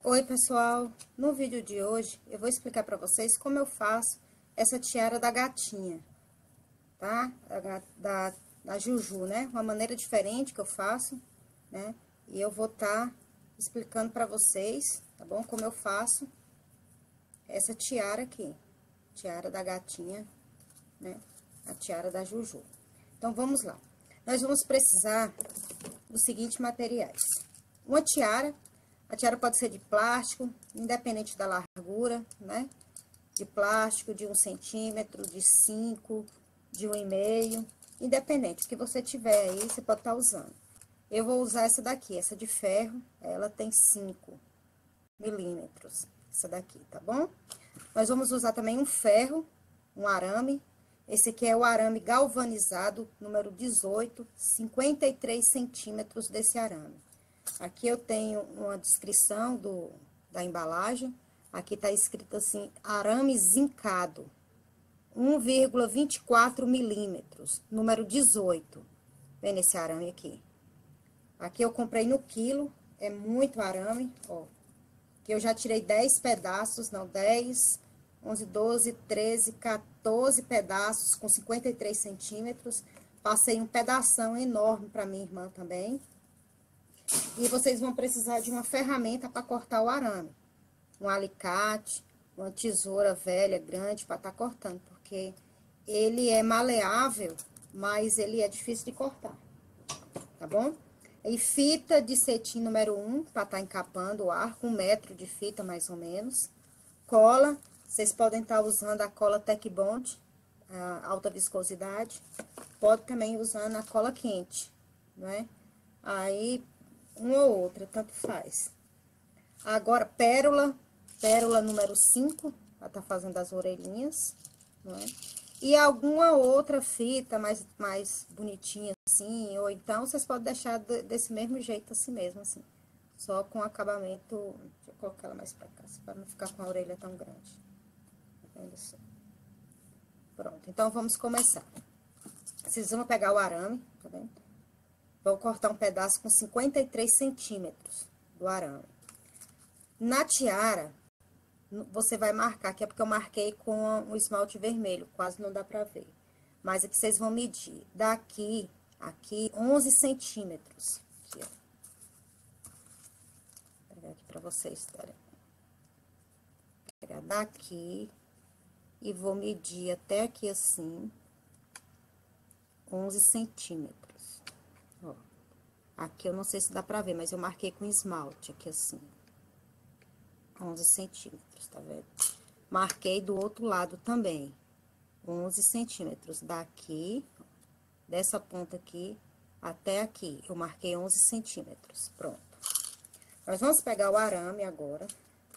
Oi pessoal, no vídeo de hoje eu vou explicar para vocês como eu faço essa tiara da gatinha, tá? Da Juju, né? Uma maneira diferente que eu faço, né? E eu vou estar explicando para vocês, tá bom? Como eu faço essa tiara aqui, tiara da gatinha, né? A tiara da Juju. Então vamos lá. Nós vamos precisar dos seguintes materiais: uma tiara. A tiara pode ser de plástico, independente da largura, né? De plástico, de 1 centímetro, de 5, de 1,5, independente. O que você tiver aí, você pode estar usando. Eu vou usar essa daqui, essa de ferro, ela tem 5 milímetros, essa daqui, tá bom? Nós vamos usar também um ferro, um arame. Esse aqui é o arame galvanizado, número 18, 53 centímetros desse arame. Aqui eu tenho uma descrição da embalagem. Aqui tá escrito assim, arame zincado, 1,24 milímetros, número 18. Vendo esse arame aqui? Aqui eu comprei no quilo, é muito arame, ó. Que eu já tirei 10 pedaços, não, 10, 11, 12, 13, 14 pedaços com 53 centímetros. Passei um pedação enorme para minha irmã também. E vocês vão precisar de uma ferramenta para cortar o arame. Um alicate, uma tesoura velha, grande, para estar cortando. Porque ele é maleável, mas ele é difícil de cortar. Tá bom? E fita de cetim número 1, para estar encapando o arco, 1 metro de fita, mais ou menos. Cola, vocês podem estar usando a cola Tec Bond, a alta viscosidade. Pode também usando a cola quente, não é? Aí, uma ou outra, tanto faz. Agora, pérola número 5, para estar fazendo as orelhinhas, não é? E alguma outra fita mais bonitinha assim, ou então vocês podem deixar desse mesmo jeito assim mesmo, assim. Só com acabamento, deixa eu colocar ela mais pra cá, para não ficar com a orelha tão grande. Tá vendo assim? Pronto, então vamos começar. Vocês vão pegar o arame, tá vendo? Vou cortar um pedaço com 53 centímetros do arame. Na tiara, você vai marcar, aqui é porque eu marquei com um esmalte vermelho, quase não dá pra ver. Mas aqui vocês vão medir daqui, aqui, 11 centímetros. Aqui, ó. Vou pegar aqui pra vocês, tá? Vou pegar daqui e vou medir até aqui assim, 11 centímetros. Ó. Aqui eu não sei se dá pra ver, mas eu marquei com esmalte aqui assim. 11 centímetros, tá vendo? Marquei do outro lado também, 11 centímetros. Daqui, dessa ponta aqui, até aqui, eu marquei 11 centímetros. Pronto. Nós vamos pegar o arame agora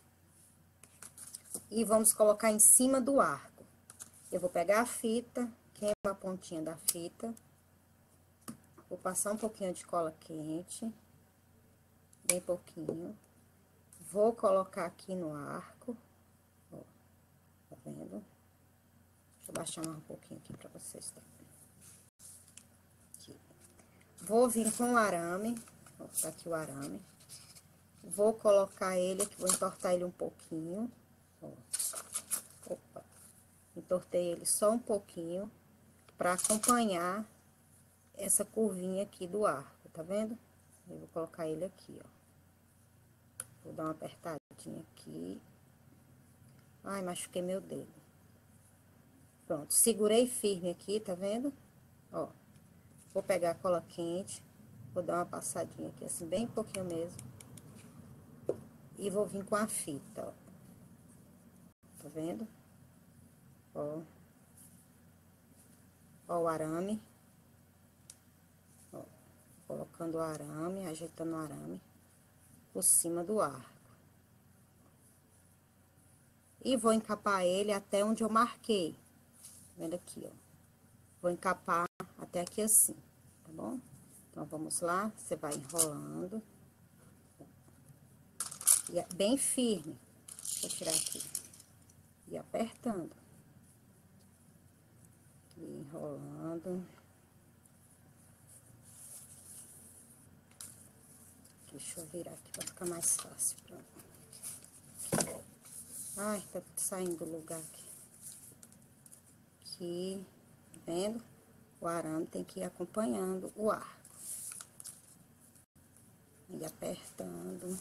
e vamos colocar em cima do arco. Eu vou pegar a fita, queima a pontinha da fita. Vou passar um pouquinho de cola quente, bem pouquinho. Vou colocar aqui no arco, ó, tá vendo? Deixa eu baixar mais um pouquinho aqui pra vocês terem. Aqui. Vou vir com o arame, ó, tá aqui o arame. Vou colocar ele aqui, vou entortar ele um pouquinho, ó. Opa, entortei ele só um pouquinho, pra acompanhar essa curvinha aqui do arco, tá vendo? Eu vou colocar ele aqui, ó. Vou dar uma apertadinha aqui. Ai, machuquei meu dedo. Pronto, segurei firme aqui, tá vendo? Ó, vou pegar a cola quente, vou dar uma passadinha aqui, assim, bem pouquinho mesmo. E vou vir com a fita, ó. Tá vendo? Ó. Ó o arame. Ó, colocando o arame, ajeitando o arame por cima do arco. E vou encapar ele até onde eu marquei. Tá vendo aqui, ó? Vou encapar até aqui assim, tá bom? Então, vamos lá, você vai enrolando. E é bem firme. Vou tirar aqui. E apertando. E enrolando. Deixa eu virar aqui pra ficar mais fácil. Pronto. Ai, tá saindo do lugar aqui. Aqui, tá vendo? O arame tem que ir acompanhando o arco. E apertando.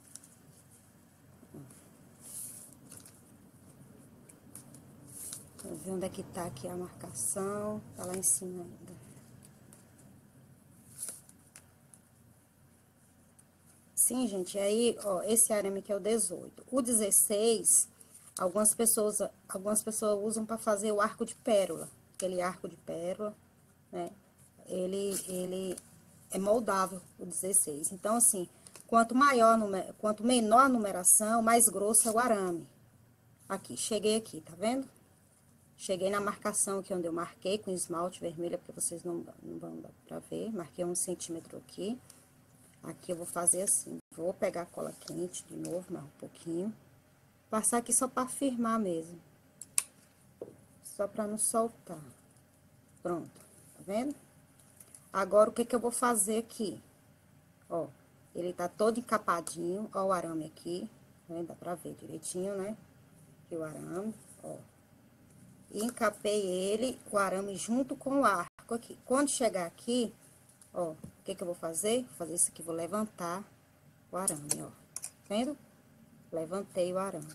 Vamos ver onde é que tá aqui a marcação. Tá lá em cima ainda. Sim, gente, aí, ó, esse arame aqui é o 18. O 16, algumas pessoas usam para fazer o arco de pérola. Aquele arco de pérola, né? Ele é moldável, o 16. Então, assim, quanto menor a numeração, mais grosso é o arame. Aqui, cheguei aqui, tá vendo? Cheguei na marcação aqui onde eu marquei com esmalte vermelho, porque vocês não vão dar pra ver. Marquei 1 centímetro aqui. Aqui eu vou fazer assim, vou pegar a cola quente de novo, mais um pouquinho. Passar aqui só pra firmar mesmo. Só pra não soltar. Pronto, tá vendo? Agora, o que que eu vou fazer aqui? Ó, ele tá todo encapadinho, ó o arame aqui. Tá vendo? Dá pra ver direitinho, né? Aqui o arame, ó. E encapei ele, o arame junto com o arco aqui. Quando chegar aqui, ó, o que que eu vou fazer? Vou fazer isso aqui, vou levantar o arame, ó. Tá vendo? Levantei o arame.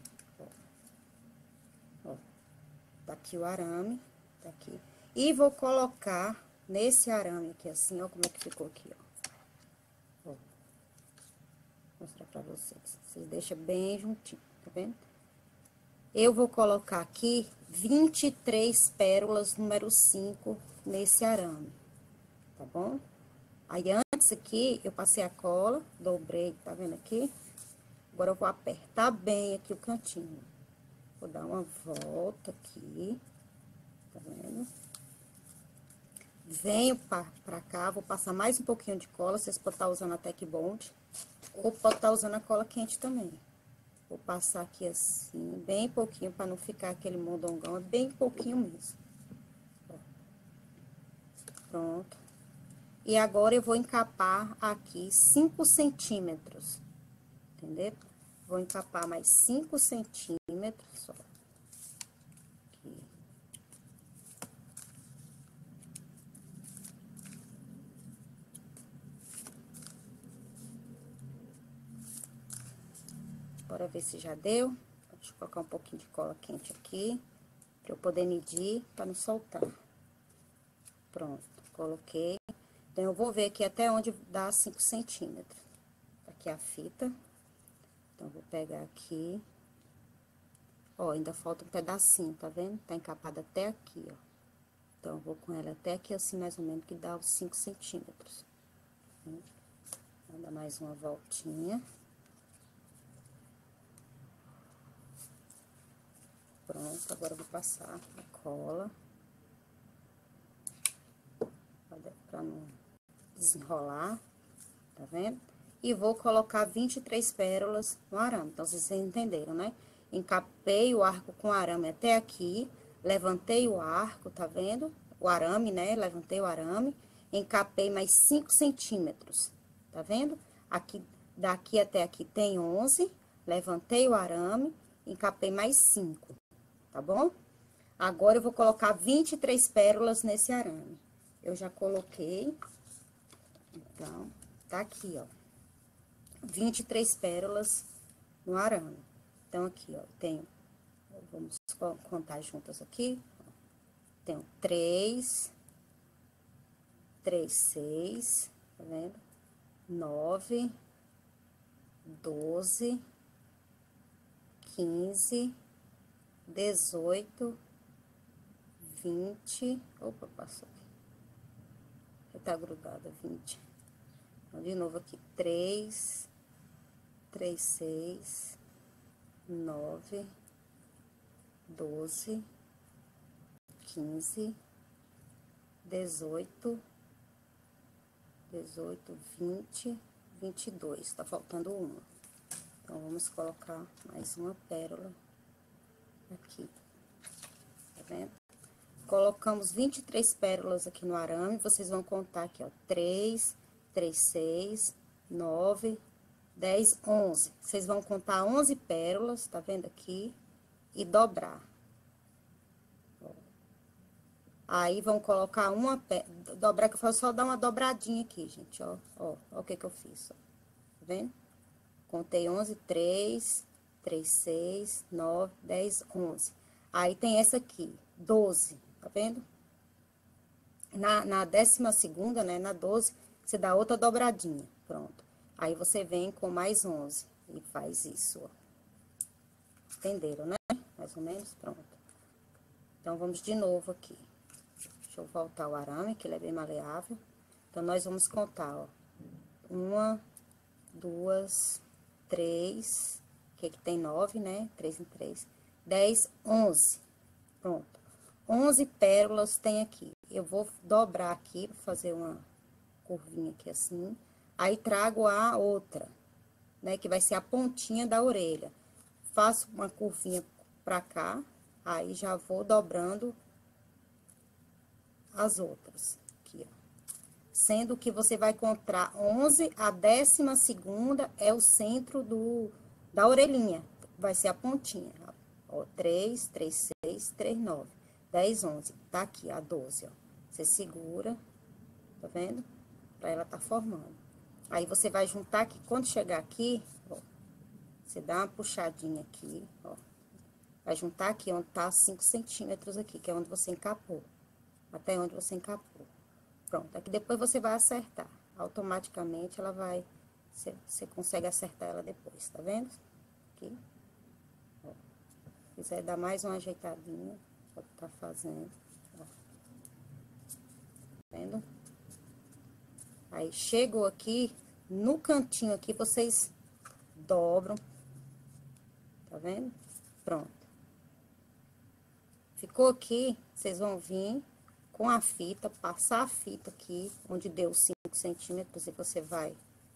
Ó, tá aqui o arame, tá aqui. E vou colocar nesse arame aqui, assim, ó, como é que ficou aqui, ó. Ó. Vou mostrar pra vocês. Vocês deixam bem juntinho, tá vendo? Eu vou colocar aqui 23 pérolas número 5 nesse arame, tá bom? Aí, antes aqui, eu passei a cola, dobrei, tá vendo aqui? Agora, eu vou apertar bem aqui o cantinho. Vou dar uma volta aqui, tá vendo? Venho pra cá, vou passar mais um pouquinho de cola, vocês podem estar usando a Tec Bond, ou pode estar usando a cola quente também. Vou passar aqui assim, bem pouquinho, pra não ficar aquele mondongão, é bem pouquinho mesmo. Ó. Pronto. E agora, eu vou encapar aqui 5 centímetros, entendeu? Vou encapar mais 5 centímetros, ó. Aqui. Bora ver se já deu. Deixa eu colocar um pouquinho de cola quente aqui, pra eu poder medir, pra não soltar. Pronto, coloquei. Então, eu vou ver aqui até onde dá 5 centímetros. Aqui a fita. Então, vou pegar aqui. Ó, ainda falta um pedacinho, tá vendo? Tá encapada até aqui, ó. Então, eu vou com ela até aqui, assim, mais ou menos, que dá os 5 centímetros. Vou dar mais uma voltinha. Pronto, agora eu vou passar a cola. Pra não desenrolar, tá vendo? E vou colocar 23 pérolas no arame. Então, vocês entenderam, né? Encapei o arco com arame até aqui, levantei o arco, tá vendo? O arame, né? Levantei o arame, encapei mais 5 centímetros, tá vendo? Aqui, daqui até aqui tem 11, levantei o arame, encapei mais 5, tá bom? Agora, eu vou colocar 23 pérolas nesse arame. Eu já coloquei, então, tá aqui, ó. 23 pérolas no arame. Então, aqui, ó, tenho, vamos contar juntas aqui. Tenho 3, 3, 6, tá vendo? 9, 12, 15, 18, 20, opa, passou aqui. Tá grudada, 20. Então, de novo aqui, 3, 3, 6, 9, 12, 15, 18, 20, 22. Tá faltando uma. Então, vamos colocar mais uma pérola aqui. Tá vendo? Colocamos 23 pérolas aqui no arame, vocês vão contar aqui, ó, 3, 3, 6, 9, 10, 11. Vocês vão contar 11 pérolas, tá vendo aqui? e dobrar. Aí, vamos colocar dobrar, que eu faço só dar uma dobradinha aqui, gente, ó. Ó o que eu fiz, ó. Tá vendo? Contei 11, 3, 3, 6, 9, 10, 11. Aí, tem essa aqui, 12, tá vendo? Na 12ª, né, na 12, você dá outra dobradinha, pronto. Aí, você vem com mais 11 e faz isso, ó. Entenderam, né? Mais ou menos, pronto. Então, vamos de novo aqui. Deixa eu voltar o arame, que ele é bem maleável. Então, nós vamos contar, ó. 1, 2, 3, que tem 9, né? 3 em 3. 10, 11. Pronto. 11 pérolas tem aqui. Eu vou dobrar aqui, vou fazer uma curvinha aqui assim. Aí, trago a outra, né? Que vai ser a pontinha da orelha. Faço uma curvinha pra cá, aí já vou dobrando as outras, aqui, ó. Sendo que você vai contar 11, a 12ª é o centro da orelhinha, vai ser a pontinha, ó. 3, 3, 6, 3, 9, 10, 11, tá aqui a 12, ó. Você segura, tá vendo? Pra ela tá formando. Aí, você vai juntar aqui, quando chegar aqui, ó, você dá uma puxadinha aqui, ó. Vai juntar aqui onde tá 5 centímetros aqui, que é onde você encapou. Até onde você encapou. Pronto, aqui depois você vai acertar. Automaticamente ela vai... Você consegue acertar ela depois, tá vendo? Aqui. Ó. Se quiser dar mais uma ajeitadinha, pode tá fazendo. Ó. Tá vendo? Aí, chegou aqui, no cantinho aqui, vocês dobram. Tá vendo? Pronto. Ficou aqui, vocês vão vir com a fita, passar a fita aqui, onde deu 5 centímetros, e você vai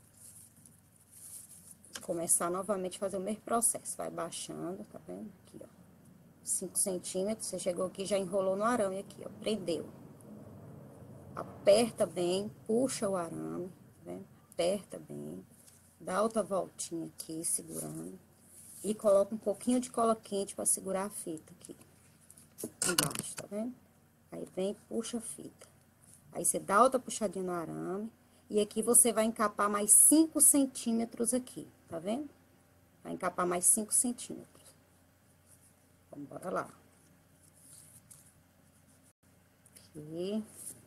começar novamente a fazer o mesmo processo. Vai baixando, tá vendo? Aqui, ó. 5 centímetros, você chegou aqui, já enrolou no arame aqui, ó. Prendeu. Aperta bem, puxa o arame, tá vendo? Aperta bem. Dá outra voltinha aqui, segurando. E coloca um pouquinho de cola quente pra segurar a fita aqui. Embaixo, tá vendo? Aí, vem, puxa a fita. Aí, você dá outra puxadinha no arame. E aqui, você vai encapar mais 5 centímetros aqui, tá vendo? Vai encapar mais 5 centímetros. Vamos, bora lá. Aqui.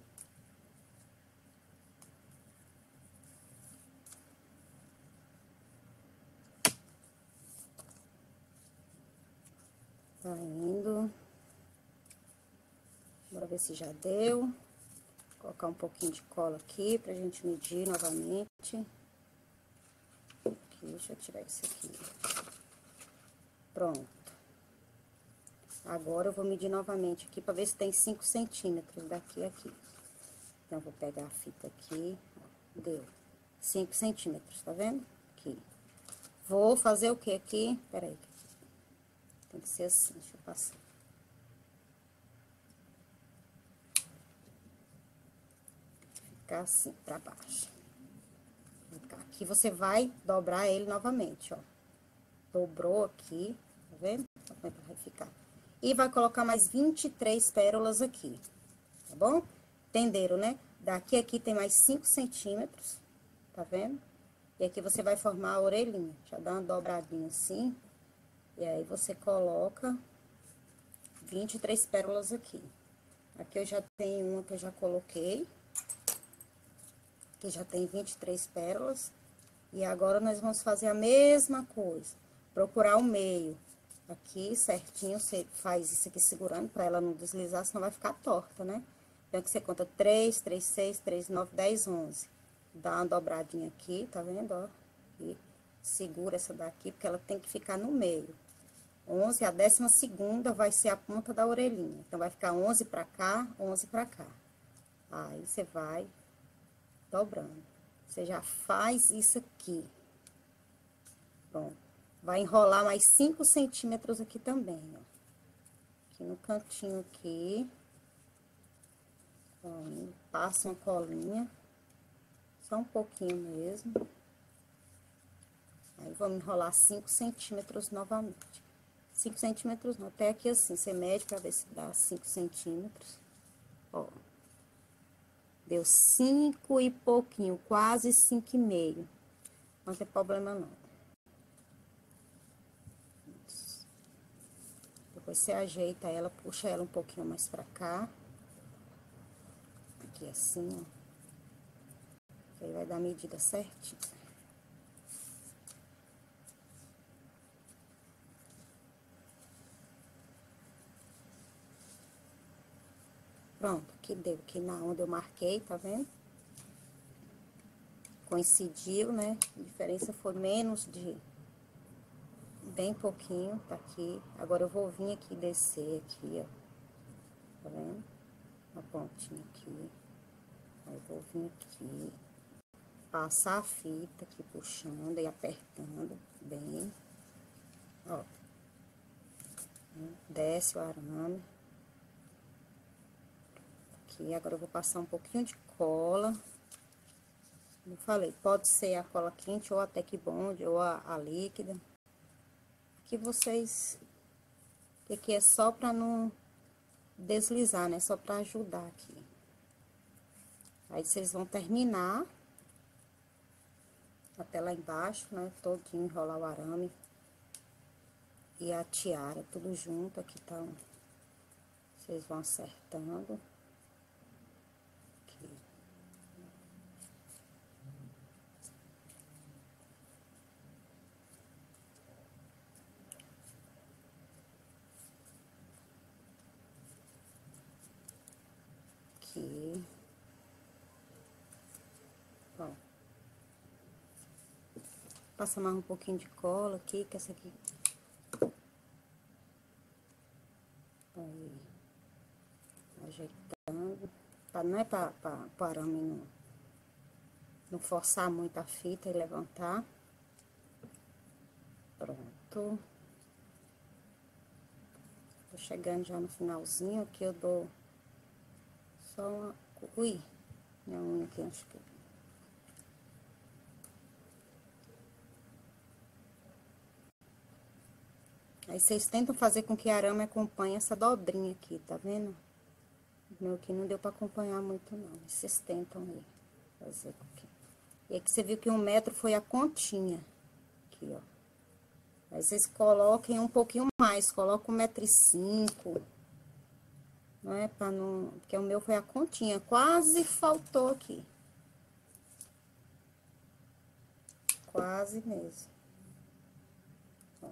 Tá indo. Bora ver se já deu. Vou colocar um pouquinho de cola aqui pra gente medir novamente. Aqui, deixa eu tirar isso aqui. Pronto. Agora, eu vou medir novamente aqui pra ver se tem 5 centímetros daqui a aqui. Então, eu vou pegar a fita aqui, ó, deu 5 centímetros, tá vendo? Aqui. Vou fazer o que aqui? Peraí. Tem que ser assim, deixa eu passar. Ficar assim, pra baixo. Aqui você vai dobrar ele novamente, ó. Dobrou aqui, tá vendo? Como é que vai ficar? E vai colocar mais 23 pérolas aqui, tá bom? Entenderam, né? Daqui a aqui tem mais 5 centímetros, tá vendo? E aqui você vai formar a orelhinha. Já dá uma dobradinha assim. E aí, você coloca 23 pérolas aqui. Aqui eu já tenho uma que eu já coloquei. Que já tem 23 pérolas. E agora, nós vamos fazer a mesma coisa. Procurar o meio. Aqui, certinho, você faz isso aqui segurando pra ela não deslizar, senão vai ficar torta, né? Então, aqui você conta 3, 3, 6, 3, 9, 10, 11. Dá uma dobradinha aqui, tá vendo, ó? E segura essa daqui, porque ela tem que ficar no meio. 11, a 12ª vai ser a ponta da orelhinha. Então, vai ficar 11 pra cá, 11 pra cá. Aí, você vai dobrando. Você já faz isso aqui. Pronto. Vai enrolar mais 5 centímetros aqui também, ó. Aqui no cantinho aqui. Ó, passa uma colinha. Só um pouquinho mesmo. Aí, vamos enrolar 5 centímetros novamente. 5 centímetros não, até aqui assim, você mede pra ver se dá 5 centímetros. Ó. Deu 5 e pouquinho, quase 5,5. Não tem problema não. Depois você ajeita ela, puxa ela um pouquinho mais pra cá. Aqui assim, ó. Aí vai dar a medida certinho. Pronto, aqui deu, aqui na onde eu marquei, tá vendo? Coincidiu, né? A diferença foi menos de... bem pouquinho, tá aqui. Agora eu vou vir aqui, descer aqui, ó. Tá vendo? A pontinha aqui. Aí eu vou vir aqui. Passar a fita aqui, puxando e apertando bem. Ó. Desce o arame. Aqui, agora eu vou passar um pouquinho de cola. Como eu falei, pode ser a cola quente ou a Tec Bond ou a líquida. Aqui vocês... Aqui é só pra não deslizar, né? Só pra ajudar aqui. Aí vocês vão terminar até lá embaixo, né? Todinho, enrolar o arame e a tiara, tudo junto. Aqui tá, vocês vão acertando. Aqui. Aqui. Ó. Passa mais um pouquinho de cola aqui, que essa aqui... Aí. Ajeitando. Não é para o arame não forçar muito a fita e levantar. Pronto. Tô chegando já no finalzinho, aqui eu dou só uma... Ui, minha unha aqui, acho que... Aí vocês tentam fazer com que o arame acompanhe essa dobrinha aqui, tá vendo? O meu aqui não deu pra acompanhar muito não, vocês tentam aí fazer com que... E aqui você viu que 1 metro foi a continha, aqui, ó. Aí vocês coloquem um pouquinho mais, coloca 1,5 m, não é? Pra não... Porque o meu foi a continha, quase faltou aqui. Quase mesmo. Ó.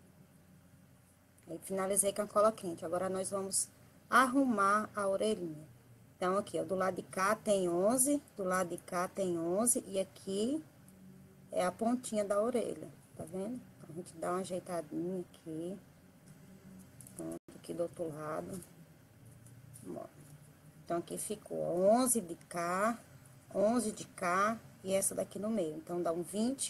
Aí finalizei com a cola quente. Agora nós vamos arrumar a orelhinha. Então, aqui, ó, do lado de cá tem 11, do lado de cá tem 11, e aqui é a pontinha da orelha, tá vendo? A gente dá uma ajeitadinha aqui. Pronto, aqui do outro lado. Então, aqui ficou 11 de cá, 11 de cá e essa daqui no meio. Então, dá um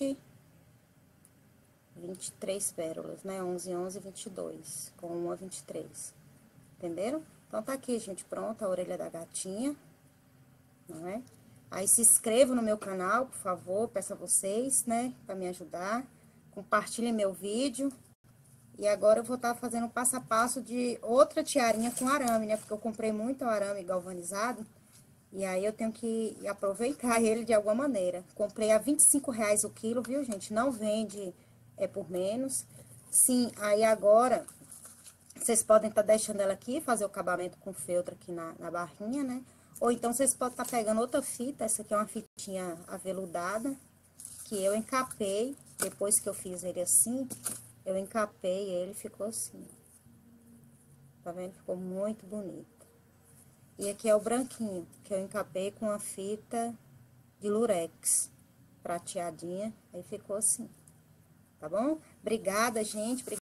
23 pérolas, né? 11, 11, 22. Com uma, 23. Entenderam? Então, tá aqui, gente, pronta a orelha da gatinha, não é? Aí, se inscrevam no meu canal, por favor, peço a vocês, né, pra me ajudar. Compartilhem meu vídeo. E agora eu vou estar fazendo um passo a passo de outra tiarinha com arame, né? Porque eu comprei muito arame galvanizado. E aí eu tenho que aproveitar ele de alguma maneira. Comprei a R$25 o quilo, viu, gente? Não vende por menos. Sim, aí agora vocês podem estar deixando ela aqui, fazer o acabamento com feltro aqui na barrinha, né? Ou então vocês podem estar pegando outra fita, essa aqui é uma fitinha aveludada, que eu encapei, depois que eu fiz ele assim, eu encapei ele, ficou assim. Tá vendo? Ficou muito bonito. E aqui é o branquinho, que eu encapei com a fita de lurex, prateadinha, aí ficou assim. Tá bom? Obrigada, gente.